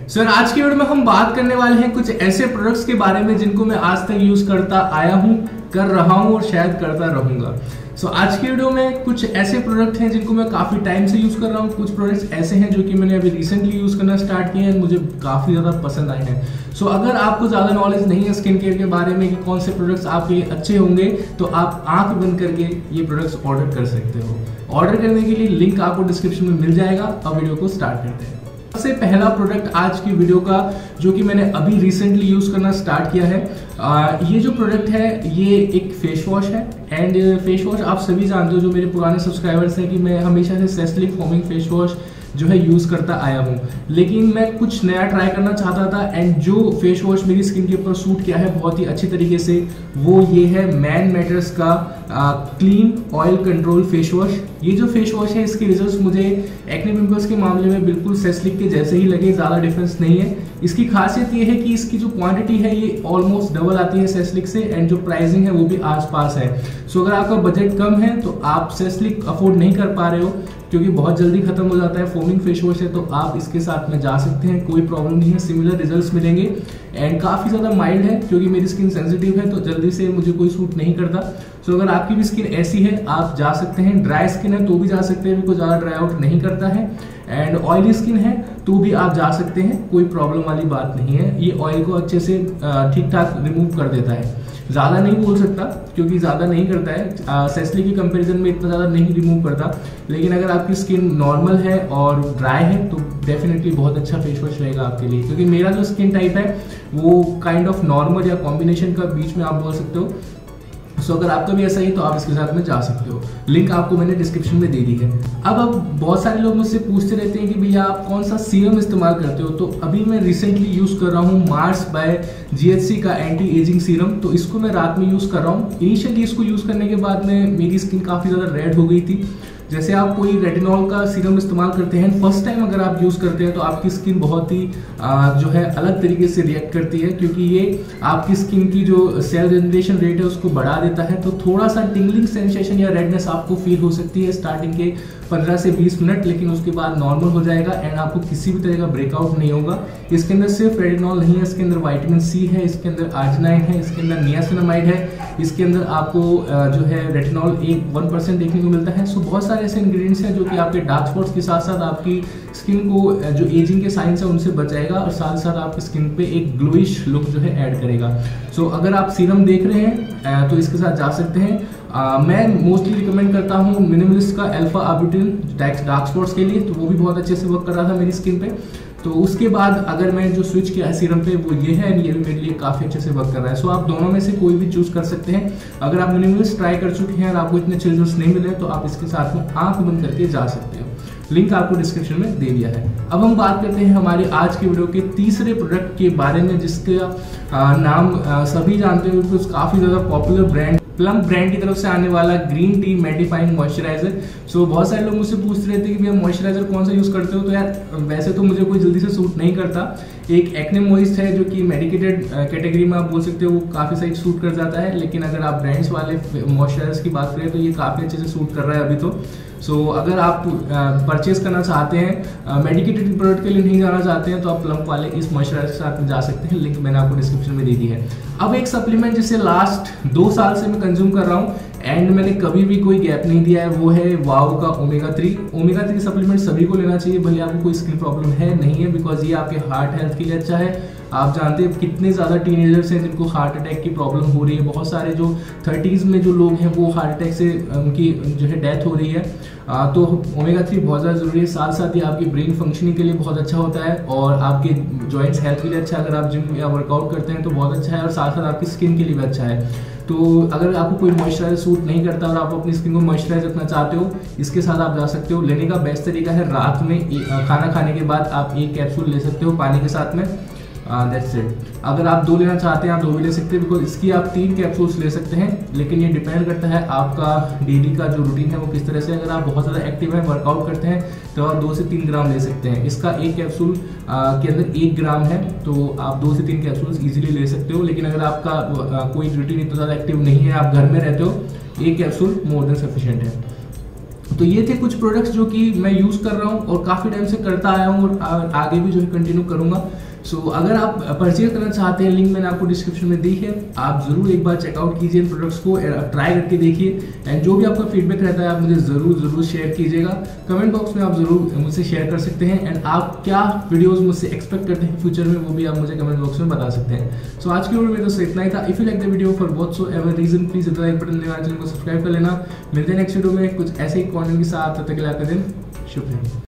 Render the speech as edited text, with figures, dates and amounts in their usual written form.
Sir आज की video में हम बात करने वाले हैं कुछ ऐसे प्रोडक्ट्स के बारे में जिनको मैं आज तक यूज करता आया हूं, कर रहा हूं और शायद करता रहूंगा। आज की वीडियो में कुछ ऐसे प्रोडक्ट हैं जिनको मैं काफी टाइम से यूज कर रहा हूं। कुछ प्रोडक्ट्स ऐसे हैं जो कि मैंने अभी रिसेंटली यूज करना स्टार्ट किए हैं, मुझे काफी ज्यादा पसंद आए हैं। अगर आपको ज्यादा नॉलेज नहीं है स्किन केयर के बारे में कि कौन से प्रोडक्ट्स आपके लिए अच्छे होंगे, तो आप आंख बंद करके ये प्रोडक्ट्स ऑर्डर कर सकते हो। ऑर्डर करने के लिए लिंक आपको डिस्क्रिप्शन में मिल जाएगा। अब वीडियो को स्टार्ट करते हैं। सबसे पहला प्रोडक्ट आज की वीडियो का जो कि मैंने अभी रिसेंटली यूज करना स्टार्ट किया है, ये जो प्रोडक्ट है ये एक फेस वॉश है। एंड फेस वॉश आप सभी जानते हो, जो मेरे पुराने सब्सक्राइबर्स हैं, कि मैं हमेशा से सेस्लिक फोमिंग फेस वॉश जो है यूज करता आया हूँ, लेकिन मैं कुछ नया ट्राई करना चाहता था। एंड जो फेस वॉश मेरी स्किन के ऊपर सूट किया है बहुत ही अच्छी तरीके से, वो ये है मैन मैटर्स का clean oil control face wash. ये जो फेस वॉश है, इसके रिजल्ट्स मुझे एक्ने पिंपल्स के मामले में बिल्कुल सेस्लिक के जैसे ही लगे, ज़्यादा डिफरेंस नहीं है। इसकी खासियत ये है कि इसकी जो क्वांटिटी है ये ऑलमोस्ट डबल आती है सेस्लिक से, एंड जो प्राइसिंग है वो भी आसपास है। अगर आपका बजट कम है तो आप सेस्लिक अफोर्ड नहीं कर पा रहे हो क्योंकि बहुत जल्दी खत्म हो जाता है, फोमिंग फेस वॉश है, तो आप इसके साथ में जा सकते हैं, कोई प्रॉब्लम नहीं है, सिमिलर रिजल्ट्स मिलेंगे। एंड काफ़ी ज़्यादा माइल्ड है क्योंकि मेरी स्किन सेंसिटिव है तो जल्दी से मुझे कोई सूट नहीं करता। अगर आपकी भी स्किन ऐसी है आप जा सकते हैं। ड्राई स्किन है तो भी जा सकते हैं, बिल्कुल ज़्यादा ड्राई आउट नहीं करता है। एंड ऑयली स्किन है तो भी आप जा सकते हैं, कोई प्रॉब्लम वाली बात नहीं है। ये ऑयल को अच्छे से ठीक ठाक रिमूव कर देता है। ज़्यादा नहीं बोल सकता क्योंकि ज़्यादा नहीं करता है, सेस्लिक के कंपैरिजन में इतना ज़्यादा नहीं रिमूव करता, लेकिन अगर आपकी स्किन नॉर्मल है और ड्राई है तो डेफिनेटली बहुत अच्छा फेस वॉश रहेगा आपके लिए। क्योंकि मेरा जो स्किन टाइप है वो काइंड ऑफ नॉर्मल या कॉम्बिनेशन का बीच में आप बोल सकते हो। अगर आपका भी ऐसा ही तो आप इसके साथ में जा सकते हो। लिंक आपको मैंने डिस्क्रिप्शन में दे दी है। अब बहुत सारे लोग मुझसे पूछते रहते हैं कि भैया आप कौन सा सीरम इस्तेमाल करते हो, तो अभी मैं रिसेंटली यूज कर रहा हूँ मार्स बाय GHC का एंटी एजिंग सीरम। तो इसको मैं रात में यूज कर रहा हूँ। इनिशियली इसको यूज करने के बाद में मेरी स्किन काफी ज्यादा रेड हो गई थी। जैसे आप कोई रेटिनॉल का सीरम इस्तेमाल करते हैं, फर्स्ट टाइम अगर आप यूज़ करते हैं तो आपकी स्किन बहुत ही जो है अलग तरीके से रिएक्ट करती है, क्योंकि ये आपकी स्किन की जो सेल जनरेशन रेट है उसको बढ़ा देता है। तो थोड़ा सा टिंगलिंग सेंसेशन या रेडनेस आपको फील हो सकती है स्टार्टिंग के 15 से 20 मिनट, लेकिन उसके बाद नॉर्मल हो जाएगा एंड आपको किसी भी तरह का ब्रेकआउट नहीं होगा। इसके अंदर सिर्फ रेटिनॉल नहीं है, इसके अंदर विटामिन C है, इसके अंदर आर्जिनाइन है, इसके अंदर नियासिनामाइड है, इसके अंदर आपको जो है रेटिनॉल 1% देखने को मिलता है। बहुत सारे ऐसे इंग्रेडिएंट्स हैं जो कि आपके डार्क स्पॉट्स के साथ साथ आपकी स्किन को जो एजिंग के साइंस है उनसे बचाएगा और साथ साथ आपकी स्किन पे एक ग्लोइश लुक जो है ऐड करेगा। अगर आप सीरम देख रहे हैं तो इसके साथ जा सकते हैं। मैं मोस्टली रिकमेंड करता हूँ मिनिमलिस्ट का अल्फा आर्बुटिन डार्क स्पॉट्स के लिए, तो वो भी बहुत अच्छे से वर्क कर रहा था मेरी स्किन पे। तो उसके बाद अगर मैं जो स्विच किया है सीरम पे वो ये है, ये भी मेरे लिए काफ़ी अच्छे से वर्क कर रहा है। आप दोनों में से कोई भी चूज कर सकते हैं। अगर आप मिनिमलिस्ट ट्राई कर चुके हैं और आपको इतने अच्छे रिजल्ट्स नहीं मिले तो आप इसके साथ में आंख बंद करके जा सकते हो। लिंक आपको डिस्क्रिप्शन में दे दिया है। अब हम बात करते हैं हमारे आज की वीडियो के तीसरे प्रोडक्ट के बारे में, जिसका नाम सभी जानते हो, काफ़ी ज़्यादा पॉपुलर ब्रांड प्लम ब्रांड की तरफ से आने वाला ग्रीन टी मैटिफाइंग मॉइस्चराइजर। बहुत सारे लोग मुझसे पूछते रहते हैं कि भैया मॉइस्चराइजर कौन सा यूज़ करते हो, तो यार वैसे तो मुझे कोई जल्दी से सूट नहीं करता। एक एक्ने मॉइस्ट है जो कि मेडिकेटेड कैटेगरी में आप बोल सकते हो, वो काफ़ी सही सूट कर जाता है। लेकिन अगर आप ब्रांड्स वाले मॉइस्चराइजर की बात करें तो ये काफ़ी अच्छे से सूट कर रहा है अभी तो। अगर आप परचेज करना चाहते हैं, मेडिकेटेड प्रोडक्ट के लिए नहीं जाना चाहते हैं, तो आप प्लम वाले इस मॉइस्चराइजर के साथ में जा सकते हैं। लिंक मैंने आपको डिस्क्रिप्शन में दे दी है। अब एक सप्लीमेंट जिसे लास्ट 2 साल से मैं कंज्यूम कर रहा हूँ एंड मैंने कभी भी कोई गैप नहीं दिया है, वो है वाओ का ओमेगा 3 सप्लीमेंट। सभी को लेना चाहिए, भले आपको कोई स्किन प्रॉब्लम है नहीं है, बिकॉज ये आपके हार्ट हेल्थ के लिए अच्छा है। आप जानते हैं कितने ज़्यादा टीनेजर्स हैं जिनको हार्ट अटैक की प्रॉब्लम हो रही है। बहुत सारे जो 30s में जो लोग हैं वो हार्ट अटैक से उनकी जो है डेथ हो रही है। तो ओमेगा 3 बहुत ज़्यादा ज़रूरी है। साथ साथ ही आपकी ब्रेन फंक्शनिंग के लिए बहुत अच्छा होता है और आपके जॉइंट्स हेल्थ के लिए अच्छा है। अगर आप जिम या वर्कआउट करते हैं तो बहुत अच्छा है और साथ साथ आपकी स्किन के लिए भी अच्छा है। तो अगर आपको कोई मॉइस्चराइजर सूट नहीं करता और आप अपनी स्किन को मॉइस्चराइज रखना चाहते हो, इसके साथ आप जा सकते हो। लेने का बेस्ट तरीका है रात में खाना खाने के बाद आप 1 कैप्सूल ले सकते हो पानी के साथ में। That's it. अगर आप 2 लेना चाहते हैं आप 2 भी ले सकते हैं, बिकॉज इसकी आप 3 कैप्सूल्स ले सकते हैं। लेकिन ये डिपेंड करता है आपका डेली का जो रूटीन है वो किस तरह से। अगर आप बहुत ज़्यादा एक्टिव हैं, वर्कआउट करते हैं, तो आप 2 से 3 ग्राम ले सकते हैं। इसका 1 कैप्सूल के अंदर 1 ग्राम है, तो आप 2 से 3 कैप्सूल्स ईजिली ले सकते हो। लेकिन अगर आपका कोई रूटीन इतना ज़्यादा एक्टिव नहीं है, आप घर में रहते हो, 1 कैप्सूल मोर देन सफिशिएंट है। तो ये थे कुछ प्रोडक्ट्स जो कि मैं यूज कर रहा हूँ और काफी टाइम से करता आया हूँ और आगे भी जो है कंटिन्यू करूंगा। सो अगर आप परचेज करना चाहते हैं, लिंक मैंने आपको डिस्क्रिप्शन में दी है, आप जरूर एक बार चेकआउट कीजिए इन प्रोडक्ट्स को, ट्राई करके देखिए एंड जो भी आपका फीडबैक रहता है आप मुझे जरूर शेयर कीजिएगा। कमेंट बॉक्स में आप जरूर मुझसे शेयर कर सकते हैं एंड आप क्या वीडियोस मुझसे एक्सपेक्ट करते हैं फ्यूचर में, वो भी आप मुझे कमेंट बॉक्स में बता सकते हैं। सो आज की वीडियो में तो इतना ही था। If you like the video for whatsoever reason, please hit like button, channel को सब्सक्राइब कर लेना। मिलते हैं नेक्स्ट वीडियो में कुछ ऐसे ही कंटेंट के साथ। तब तक के लिए आपका दिन शुभ रहे।